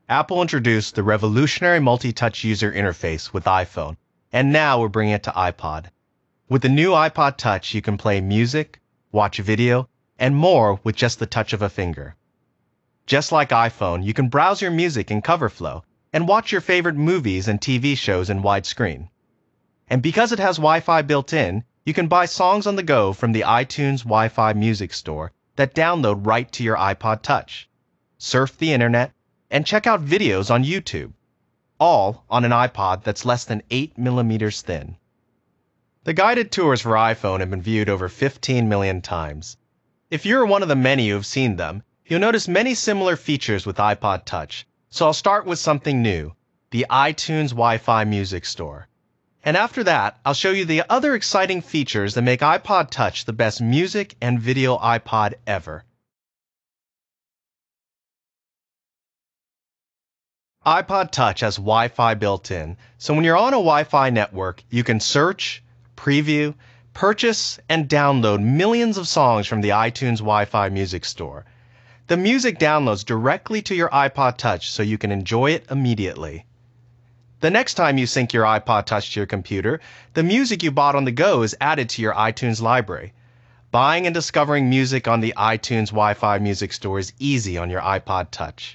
Apple introduced the revolutionary multi-touch user interface with iPhone, and now we're bringing it to iPod. With the new iPod Touch, you can play music, watch video, and more with just the touch of a finger. Just like iPhone, you can browse your music in CoverFlow and watch your favorite movies and TV shows in widescreen. And because it has Wi-Fi built in, you can buy songs on the go from the iTunes Wi-Fi music store that download right to your iPod Touch. Surf the internet and check out videos on YouTube, all on an iPod that's less than 8 millimeters thin. The guided tours for iPhone have been viewed over 15 million times. If you're one of the many who have seen them, you'll notice many similar features with iPod Touch. So I'll start with something new, the iTunes Wi-Fi music store. And after that, I'll show you the other exciting features that make iPod Touch the best music and video iPod ever. iPod Touch has Wi-Fi built in, so when you're on a Wi-Fi network, you can search, preview, purchase, and download millions of songs from the iTunes Wi-Fi music store. The music downloads directly to your iPod Touch so you can enjoy it immediately. The next time you sync your iPod Touch to your computer, the music you bought on the go is added to your iTunes library. Buying and discovering music on the iTunes Wi-Fi music store is easy on your iPod Touch.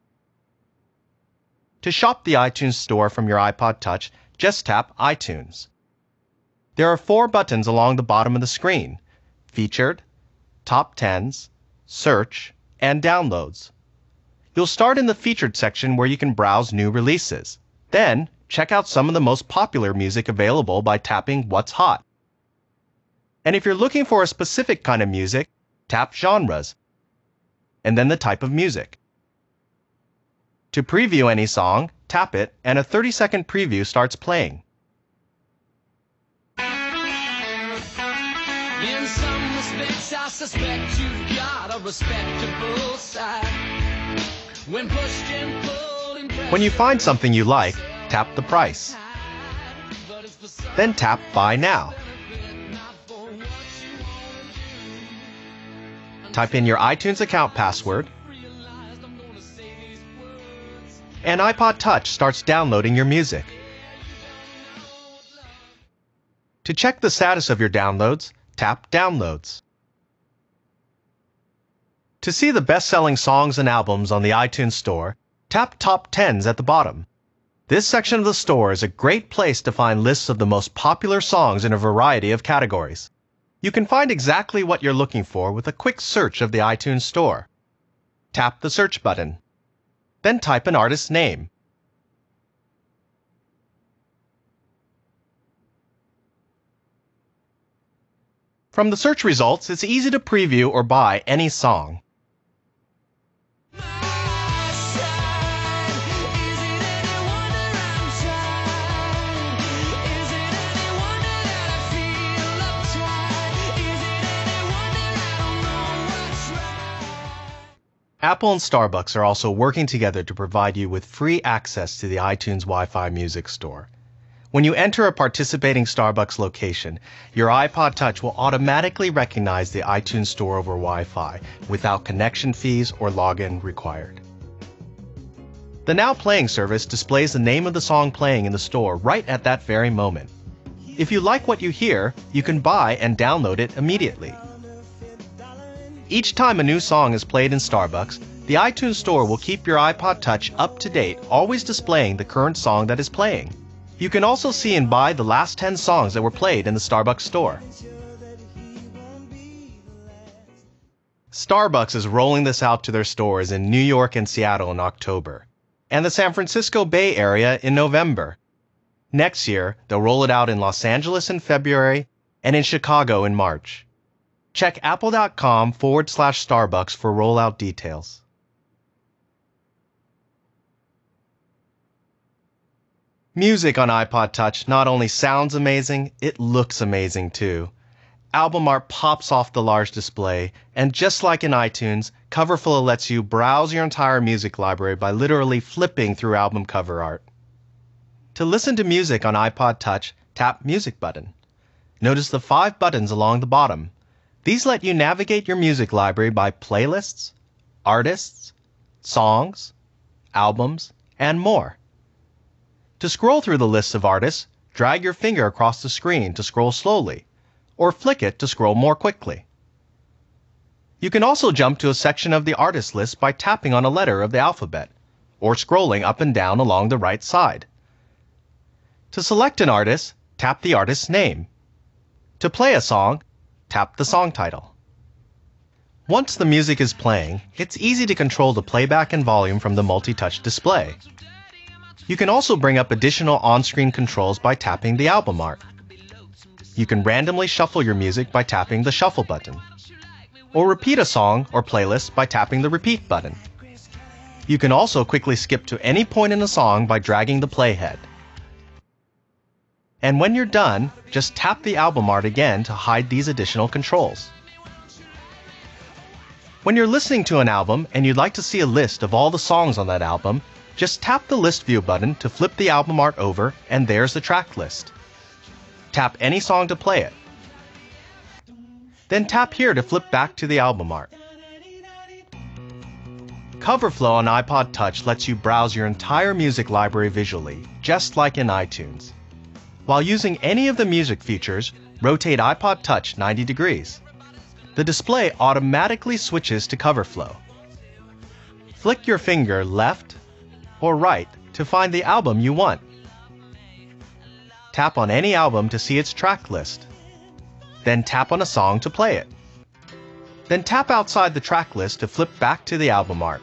To shop the iTunes store from your iPod Touch, just tap iTunes. There are 4 buttons along the bottom of the screen: Featured, Top 10s, Search, and Downloads. You'll start in the Featured section where you can browse new releases. Then, check out some of the most popular music available by tapping What's Hot. And if you're looking for a specific kind of music, tap Genres, and then the type of music. To preview any song, tap it, and a 30-second preview starts playing. In some respects, I suspect you've got a respectable side. When pushed and pulled and When you find something you like, tap the price. Then tap Buy Now. Type in your iTunes account password, and iPod Touch starts downloading your music. To check the status of your downloads, tap Downloads. To see the best-selling songs and albums on the iTunes Store, tap Top 10s at the bottom. This section of the store is a great place to find lists of the most popular songs in a variety of categories. You can find exactly what you're looking for with a quick search of the iTunes Store. Tap the Search button. Then type an artist's name. From the search results, it's easy to preview or buy any song. Apple and Starbucks are also working together to provide you with free access to the iTunes Wi-Fi music store. When you enter a participating Starbucks location, your iPod Touch will automatically recognize the iTunes Store over Wi-Fi without connection fees or login required. The Now Playing service displays the name of the song playing in the store right at that very moment. If you like what you hear, you can buy and download it immediately. Each time a new song is played in Starbucks, the iTunes Store will keep your iPod Touch up to date, always displaying the current song that is playing. You can also see and buy the last 10 songs that were played in the Starbucks store. Starbucks is rolling this out to their stores in New York and Seattle in October, and the San Francisco Bay Area in November. Next year, they'll roll it out in Los Angeles in February and in Chicago in March. Check apple.com/Starbucks for rollout details. Music on iPod Touch not only sounds amazing, it looks amazing too. Album art pops off the large display, and just like in iTunes, CoverFlow lets you browse your entire music library by literally flipping through album cover art. To listen to music on iPod Touch, tap Music button. Notice the 5 buttons along the bottom. These let you navigate your music library by playlists, artists, songs, albums, and more. To scroll through the lists of artists, drag your finger across the screen to scroll slowly, or flick it to scroll more quickly. You can also jump to a section of the artist list by tapping on a letter of the alphabet, or scrolling up and down along the right side. To select an artist, tap the artist's name. To play a song, tap the song title. Once the music is playing, it's easy to control the playback and volume from the multi-touch display. You can also bring up additional on-screen controls by tapping the album art. You can randomly shuffle your music by tapping the shuffle button, or repeat a song or playlist by tapping the repeat button. You can also quickly skip to any point in a song by dragging the playhead. And when you're done, just tap the album art again to hide these additional controls. When you're listening to an album and you'd like to see a list of all the songs on that album, just tap the List View button to flip the album art over, and there's the track list. Tap any song to play it. Then tap here to flip back to the album art. CoverFlow on iPod Touch lets you browse your entire music library visually, just like in iTunes. While using any of the music features, rotate iPod Touch 90 degrees. The display automatically switches to CoverFlow. Flick your finger left or right to find the album you want. Tap on any album to see its track list. Then tap on a song to play it. Then tap outside the track list to flip back to the album art.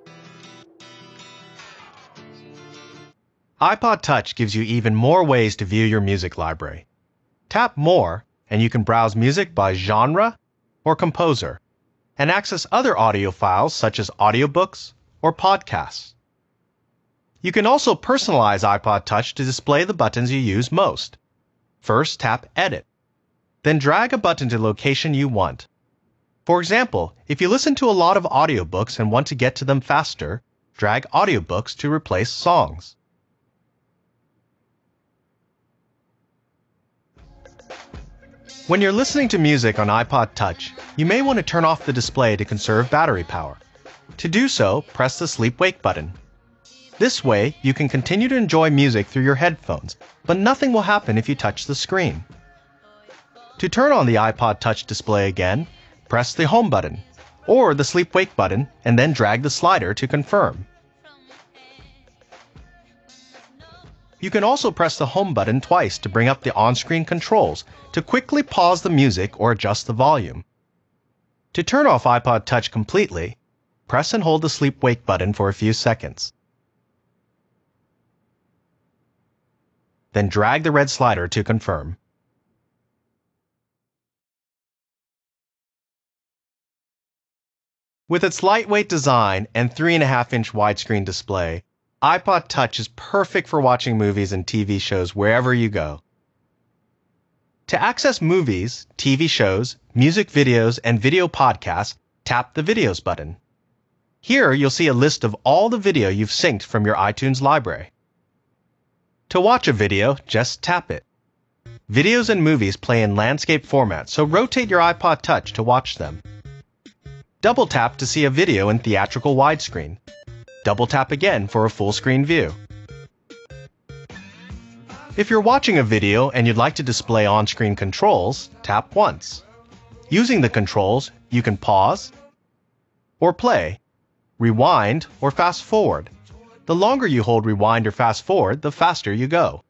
iPod Touch gives you even more ways to view your music library. Tap More, and you can browse music by genre or composer, and access other audio files such as audiobooks or podcasts. You can also personalize iPod Touch to display the buttons you use most. First, tap Edit. Then drag a button to the location you want. For example, if you listen to a lot of audiobooks and want to get to them faster, drag Audiobooks to replace songs. When you're listening to music on iPod Touch, you may want to turn off the display to conserve battery power. To do so, press the Sleep-Wake button. This way, you can continue to enjoy music through your headphones, but nothing will happen if you touch the screen. To turn on the iPod Touch display again, press the Home button, or the Sleep-Wake button, and then drag the slider to confirm. You can also press the Home button twice to bring up the on-screen controls to quickly pause the music or adjust the volume. To turn off iPod Touch completely, press and hold the Sleep-Wake button for a few seconds. Then drag the red slider to confirm. With its lightweight design and 3.5-inch widescreen display, iPod Touch is perfect for watching movies and TV shows wherever you go. To access movies, TV shows, music videos, and video podcasts, tap the Videos button. Here you'll see a list of all the video you've synced from your iTunes library. To watch a video, just tap it. Videos and movies play in landscape format, so rotate your iPod Touch to watch them. Double tap to see a video in theatrical widescreen. Double tap again for a full screen view. If you're watching a video and you'd like to display on-screen controls, tap once. Using the controls, you can pause or play, rewind or fast forward. The longer you hold rewind or fast forward, the faster you go.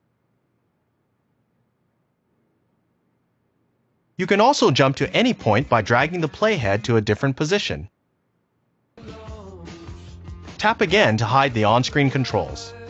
You can also jump to any point by dragging the playhead to a different position. Tap again to hide the on-screen controls.